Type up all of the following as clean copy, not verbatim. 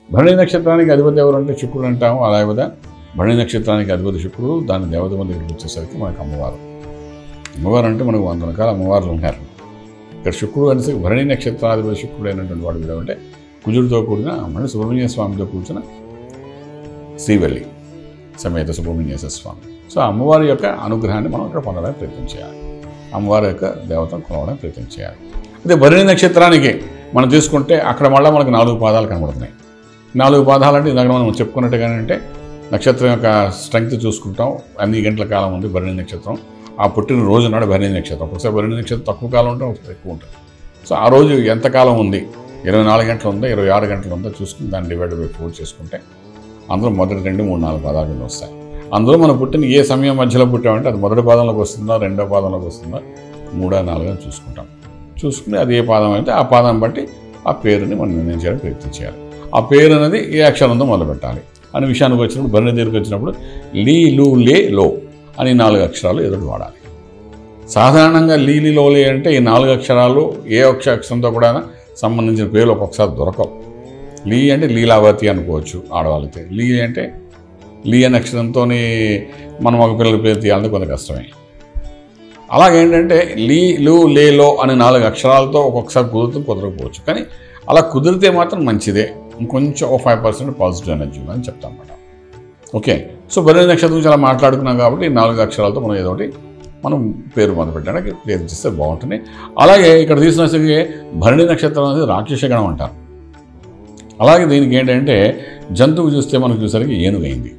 భరణి నక్షత్రానికి అధిపతి ఎవరంటే శుక్రుడు అంటాము. అలాగే భరణి నక్షత్రానికి అధిపతి శుక్రుడు, దాని దేవత దగ్గరికి వచ్చేసరికి మనకు అమ్మవారు. అమ్మవారు అంటే మనకు 100 రకాల అమ్మవార్లు ఉన్నారు. ఇక్కడ శుక్రుడు అనేసరికి భరణి నక్షత్రాధిపతి శుక్రుడు అయినటువంటి వాడు కూడా అంటే కుజుడితో కూడిన మళ్ళీ సుబ్రహ్మణ్య స్వామితో కూర్చున్న శ్రీవల్లి సమేత సుబ్రహ్మణ్యేశ్వర స్వామి. సో అమ్మవారి యొక్క అనుగ్రహాన్ని మనం ఇక్కడ పొందడానికి ప్రయత్నం చేయాలి. అమ్మవారి యొక్క దేవతను కొనవడానికి ప్రయత్నం చేయాలి. అదే భరణి నక్షత్రానికి మనం తీసుకుంటే అక్కడ మళ్ళీ మనకు 4 పాదాలు కనబడుతున్నాయి. 4 పాదాలు అంటే ఇందాక మనం చెప్పుకున్నట్టుగానే అంటే నక్షత్రం యొక్క స్ట్రెంగ్త్ చూసుకుంటాం. అన్ని గంటల కాలం ఉంది భరణి నక్షత్రం. ఆ పుట్టిన రోజు నాడు భరణి నక్షత్రం. ఒకసారి భరణి నక్షత్రం తక్కువ కాలం ఉంటే ఒకసారి ఎక్కువ ఉంటుంది. సో ఆ రోజు ఎంతకాలం ఉంది, 24 గంటలు ఉందా 26 గంటలు ఉందా చూసుకుని దాన్ని డివైడ్ బై 4 చేసుకుంటే అందులో మొదటి 2, 3, 4 పాదాలు కింద వస్తాయి. అందులో మనం పుట్టిన ఏ సమయం మధ్యలో పుట్టామంటే అది మొదటి పాదంలోకి వస్తుందా, రెండో పాదంలోకి వస్తుందా, 3, 4 అని చూసుకుంటాం. చూసుకుని అది ఏ పాదం అయితే ఆ పాదం బట్టి ఆ పేరుని మనం నిర్ణయించడానికి ప్రయత్నం చేయాలి. ఆ పేరు అనేది ఏ అక్షరంతో మొదలు పెట్టాలి అనే విషయానికి వచ్చినప్పుడు భరణి దగ్గరికి వచ్చినప్పుడు లీ, లు, లే, లో అని 4 అక్షరాలు ఎదురు వాడాలి. సాధారణంగా లీ, లి, లో, లే అంటే ఈ 4 అక్షరాలు ఏ అక్షరంతో కూడా సంబంధించిన పేర్లు ఒక్కొక్కసారి దొరకవు. లీ అంటే లీలావతి అనుకోవచ్చు ఆడవాళ్ళకి. లీ అంటే లీ అనే అక్షరంతో మనం ఒక పిల్లల పేరు తీయాలంటే కొంత కష్టమే. అలాగేంటంటే లీ, లు, లే, లో అనే 4 అక్షరాలతో ఒక్కొక్కసారి కుదరకపోవచ్చు. కానీ అలా కుదిరితే మాత్రం మంచిదే. ఇంకొంచెం 5% పాజిటివ్ ఎనర్జీ ఉందని చెప్తాం అన్నమాట. ఓకే, సో భరణి నక్షత్రం గురించి అలా మాట్లాడుకున్నాం కాబట్టి 4 అక్షరాలతో మనం ఏదో ఒకటి మనం పేరు మొదలు పెట్టడానికి ప్రయత్నం చేస్తే బాగుంటుంది. అలాగే ఇక్కడ తీసుకునేసరికి భరణి నక్షత్రం అనేది రాక్షసగణం అంటారు. అలాగే దీనికి ఏంటంటే జంతువు చూస్తే మనకు చూసరికి ఏనుగైంది.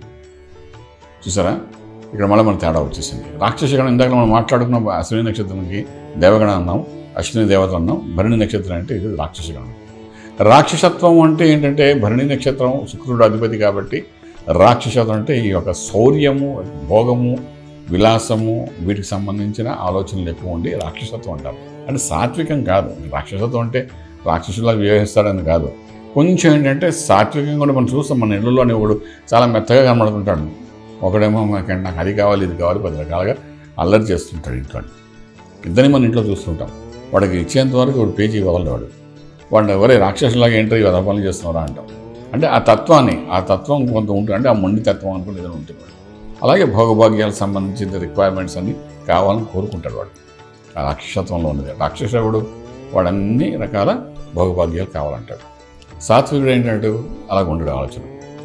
చూసారా, ఇక్కడ మళ్ళీ మన తేడా వచ్చేసింది. రాక్షసగణం ఇందాక మనం మాట్లాడుకున్న అశ్విని నక్షత్రానికి దేవగణం అన్నాం, అశ్విని దేవత అన్నాం. భరణి నక్షత్రం అంటే ఇది రాక్షసగణం. రాక్షసత్వం అంటే ఏంటంటే భరణి నక్షత్రం శుక్రుడు అధిపతి కాబట్టి రాక్షసత్వం అంటే ఈ యొక్క శౌర్యము, భోగము, విలాసము వీటికి సంబంధించిన ఆలోచనలు ఎక్కువ ఉండి రాక్షసత్వం అంటారు. అంటే సాత్వికం కాదు. రాక్షసత్వం అంటే రాక్షసులా వ్యవహరిస్తాడని కాదు. కొంచెం ఏంటంటే సాత్వికంగా కూడా మనం చూస్తాం. మన ఇళ్ళలోనే ఒకడు చాలా మెత్తగా కనబడుతుంటాడు. ఒకడేమో నాకు అది కావాలి ఇది కావాలి 10 రకాలుగా అల్లరి చేస్తుంటాడు ఇంట్లో. ఇద్దరిని మన ఇంట్లో చూస్తుంటాం. వాడికి ఇచ్చేంత వరకు వాడు పేజీ వదలవాడు. వాడిని ఎవరే రాక్షసులాగా ఏంటో వద పనులు చేస్తున్నారా అంటాం. అంటే ఆ తత్వం కొంత ఉంటుంది. అంటే ఆ మొండి తత్వం అనుకుంటే ఏదైనా ఉంటుంది. అలాగే భోగభాగ్యాలకు సంబంధించిన రిక్వైర్మెంట్స్ అన్నీ కావాలని కోరుకుంటాడు వాడు. ఆ రాక్షసత్వంలో ఉన్నది. రాక్షసుడు వాడు అన్ని రకాల భోగభాగ్యాలు కావాలంటాడు. సాత్వికుడు ఏంటంటే అలాగ ఉండడు ఆలోచన.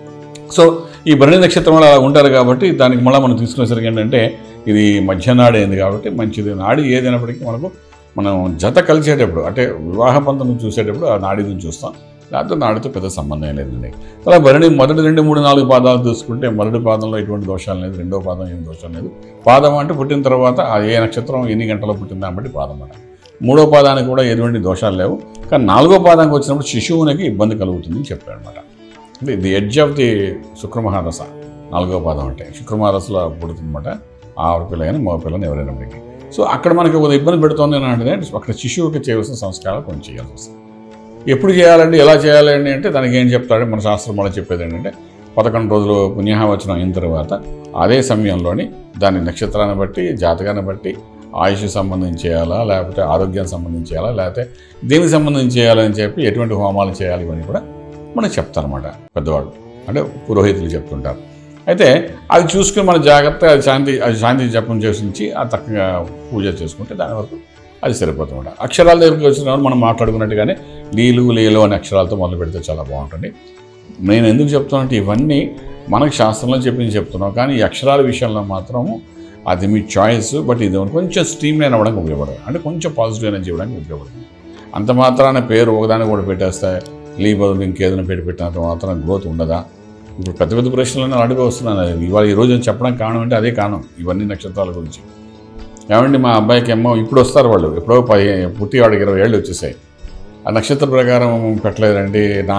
సో ఈ భరణి నక్షత్రంలో అలా ఉంటారు కాబట్టి దానికి మళ్ళీ మనం తీసుకునేసరికి ఏంటంటే ఇది మధ్యనాడి అయింది కాబట్టి మంచిది. నాడి ఏదైనప్పటికీ మనం జత కలిసేటప్పుడు అంటే వివాహ పంతం చూసేటప్పుడు ఆ నాడిని చూస్తాం. లేకపోతే నాడితో పెద్ద సంబంధం లేదండి. అలా భరణి మొదటి 2, 3, 4 పాదాలు చూసుకుంటే మొదటి పాదంలో ఎటువంటి దోషాలు లేదు, రెండో పాదం ఏం దోషం లేదు. పాదం అంటే పుట్టిన తర్వాత ఏ నక్షత్రం ఎన్ని గంటల్లో పుట్టిందని బట్టి పాదం అన్నమాట. 3వ పాదానికి కూడా ఎటువంటి దోషాలు లేవు. కానీ 4వ పాదానికి వచ్చినప్పుడు శిశువునికి ఇబ్బంది కలుగుతుంది అని చెప్పాడు అనమాట. అంటే ది ఎడ్జ్ ఆఫ్ ది శుక్రమహారస 4వ పాదం అంటే శుక్రమహారసలో పుడుతుందన్నమాట. ఆడపిల్ల కానీ మగ పిల్లని ఎవరైనప్పటికీ. సో అక్కడ మనకి ఒక ఇబ్బంది పెడుతుంది అని అంటే అక్కడ శిశువుకి చేయవలసిన సంస్కారాలు కొంచెం చేయాల్సి వస్తుంది. ఎప్పుడు చేయాలండి, ఎలా చేయాలండి అంటే దానికి ఏం చెప్తాడు మన శాస్త్రం వల్ల చెప్పేది ఏంటంటే 11 రోజులు పుణ్యాహవచనం అయిన తర్వాత అదే సమయంలోని దాని నక్షత్రాన్ని బట్టి జాతకాన్ని బట్టి ఆయుష్ సంబంధించి చేయాలా, లేకపోతే ఆరోగ్యానికి సంబంధించి చేయాలా, లేకపోతే దేనికి సంబంధించి చేయాలని చెప్పి ఎటువంటి హోమాలు చేయాలి ఇవన్నీ కూడా మనకు చెప్తారన్నమాట పెద్దవాళ్ళు. అంటే పురోహితులు చెప్తుంటారు. అయితే అది చూసుకుని మన జాగ్రత్త అది శాంతి జపం చేసి ఆ చక్కగా పూజ చేసుకుంటే దాని వరకు అది సరిపోతుంది. అక్షరాల దగ్గరికి వచ్చినప్పుడు మనం మాట్లాడుకున్నట్టుగానే లీలు లేలు అనే అక్షరాలతో మొదలు పెడితే చాలా బాగుంటుంది. నేను ఎందుకు చెప్తానంటే ఇవన్నీ మనకు శాస్త్రంలో చెప్తున్నాం. కానీ ఈ అక్షరాల విషయంలో మాత్రము అది మీ చాయిస్. బట్ ఇది కొంచెం స్ట్రీమ్ లైన్ అవ్వడానికి ఉపయోగపడదు. అంటే కొంచెం పాజిటివ్ ఎనర్జీ ఇవ్వడానికి ఉపయోగపడుతుంది. అంత మాత్రాన పేరు ఒకదానికి కూడా పెట్టేస్తాయి, లీ బదులు ఇంకేదైనా పెట్టినంత మాత్రం గ్రోత్ ఉండదా? ఇప్పుడు పెద్ద ప్రశ్నలను అడుగు వస్తున్నాను. ఇవాళ ఈరోజు చెప్పడానికి కారణం అంటే అదే కారణం. ఇవన్నీ నక్షత్రాల గురించి. ఏమండి మా అబ్బాయికి ఏమో ఇప్పుడు వస్తారు వాళ్ళు, ఎప్పుడో పుట్టి వాడికి 20 ఏళ్ళు వచ్చేసాయి. ఆ నక్షత్ర ప్రకారం పెట్టలేదండి,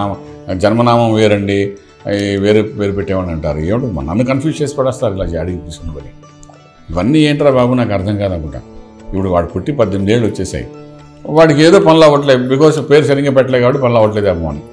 జన్మనామం వేరండి, వేరే పేరు పెట్టేవాడిని అంటారు. ఏమిటి నన్ను కన్ఫ్యూజ్ చేసి పడేస్తారు ఇలా అడిగి తీసుకుని. ఇవన్నీ ఏంట్రా బాబు నాకు అర్థం కాదనుకుంటా. ఇప్పుడు వాడు పుట్టి 18 ఏళ్ళు వచ్చేసాయి. వాడికి ఏదో పనులు అవ్వట్లేదు, బికాస్ పేరు సరిగ్గా పెట్టలేదు కాబట్టి పనులు అవ్వట్లేదు ఏమో అని.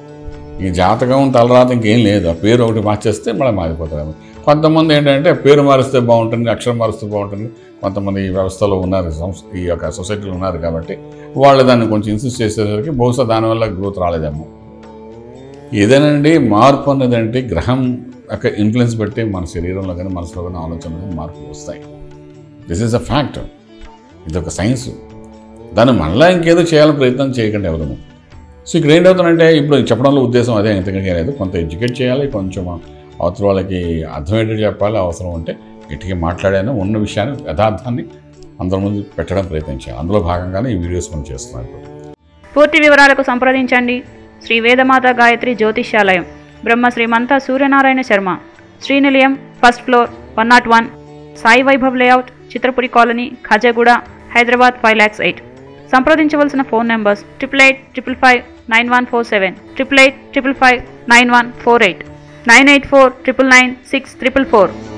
ఈ జాతకం తలరాత ఇంకేం లేదు, ఆ పేరు ఒకటి మార్చేస్తే మళ్ళీ మారిపోతారు. కొంతమంది ఏంటంటే పేరు మారిస్తే బాగుంటుంది, అక్షరం మారిస్తే బాగుంటుంది. కొంతమంది ఈ వ్యవస్థలో ఉన్నారు, ఈ యొక్క సొసైటీలో ఉన్నారు కాబట్టి వాళ్ళు దాన్ని కొంచెం ఇన్సిస్ట్ చేసేసరికి బహుశా దానివల్ల గ్రోత్ రాలేదేమో. ఏదేనండి మార్పు అనేదంటే గ్రహం యొక్క ఇన్ఫ్లుయెన్స్ బట్టి మన శరీరంలో కానీ మనసులో కానీ ఆలోచనలో కానీ మార్పులు వస్తాయి. This is a fact. ఇదొక సైన్స్. దాన్ని మళ్ళీ ఇంకేదో చేయాలని ప్రయత్నం చేయకండి ఎవరు. సో ఇక్కడ ఏంటవుతుందంటే ఇప్పుడు చెప్పడంలో ఉద్దేశం అదే, ఇంతకంటే లేదు. కొంత ఎడ్యుకేట్ చేయాలి, కొంచెం అవతల వాళ్ళకి అర్థమయ్యేటట్టు చెప్పాలి, అవసరం ఉంటే గట్టిగా మాట్లాడాను, ఉన్న విషయాన్ని యథార్థాన్ని అందరి ముందు పెట్టడం ప్రయత్నించాలి. అందులో భాగంగానే ఈ వీడియోస్ మనం చేస్తున్నాం. పూర్తి వివరాలకు సంప్రదించండి Shri Vedamata Gayatri Jyotishyalayam, Brahma Srimantha Suryanarayana Sharma, Srinilayam, first floor, 101, Sai Vaibhav layout, Chitrapuri colony, Khajaguda, Hyderabad 5,08,000. సంప్రదించవలసిన ఫోన్ నెంబర్స్ 8885559147, 8855559148, 984999644.